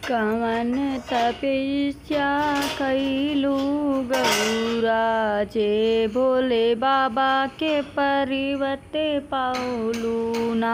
कवन तपस्या कइलू गौरा जे भोले बाबा के पर्वत पाउलू ना।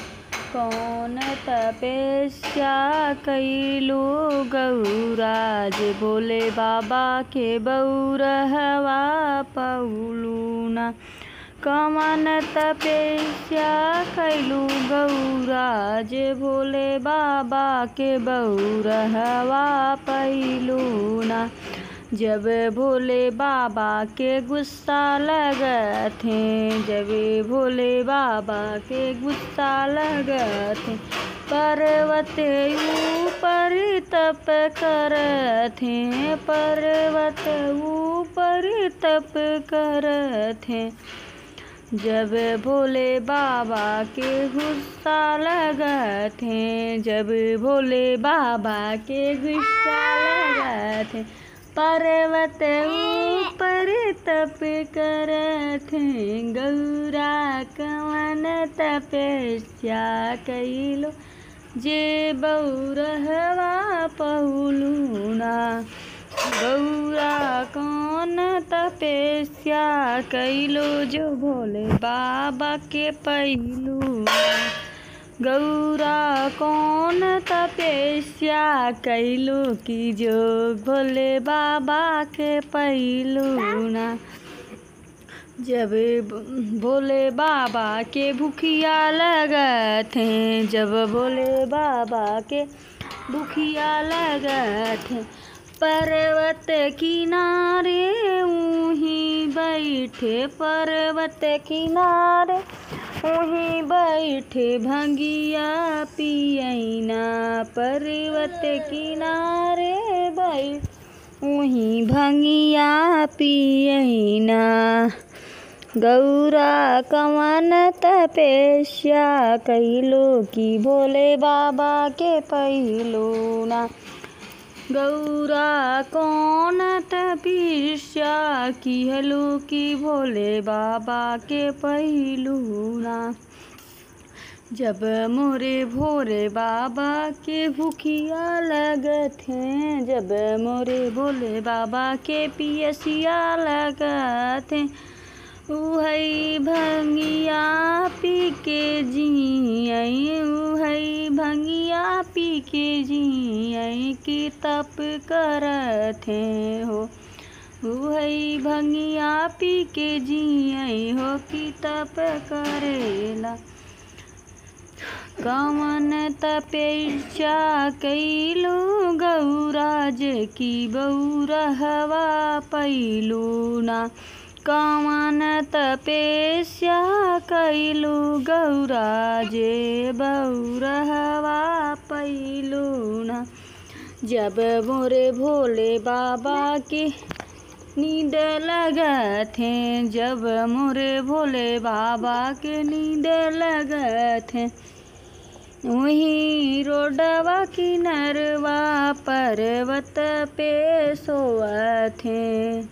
कौन तपस्या कइलू गौरा जे भोले बाबा के बउरहवा पाउलू ना। कवन तपस्या कइलू गौरा जे भोले बाबा के बउरहवा पइलू ना। जब भोले बाबा के गुस्सा लगथे, जब भोले बाबा के गुस्सा लगथे, पर्वत ऊपर तप करथे, पर्वत ऊपर तप करथे। जब भोले बाबा के गुस्सा लगथे, जब भोले बाबा के गुस्सा लगथे, पर्वत ऊपर तप करथे। गौरा कवन तपस्या कइलो जे बउरहवा पउलू ना। गौरा कौन तपस्या कइलो जो भोले बाबा के पइलू ना। गौरा कौन तपस्या कइलो कि जो भोले बाबा के पइलू ना। जब भोले बाबा के भूखिया लगथे, जब भोले बाबा के भूखिया लगथे, पर्वत किनारे ऊही बैठे, पर्वत किनारे ऊही बैठे भंगिया पियैना। पर्वत किनारे बैठ ऊही भंगिया पियैना। गौरा कवन तपस्या कइलो कि भोले बाबा के पइलू ना। गौरा कौन तपस्या किहलो कि भोले बाबा के पइलू ना। जब मोरे भोरे बाबा के भूखिया लगथे, जब मोरे भोले बाबा के पियसिया लगथे, उहई भंगिया पी के जियई, उहई भंगिया पी के जियई कि तप करथे हो। उहई भंगिया पी के जियई हो कि तप करेला। कवन तपस्या कइलू गौरा जे कि बउरहवा पइलू ना। कवन तपस्या कइलू गौरा जे बउरहवा पइलू ना। जब मोरे भोले बाबा के नींद लगथे, जब मोरे भोले बाबा के नींद लगथे, वहीं रोडवा किनरवा पर्वत पे सोवथे।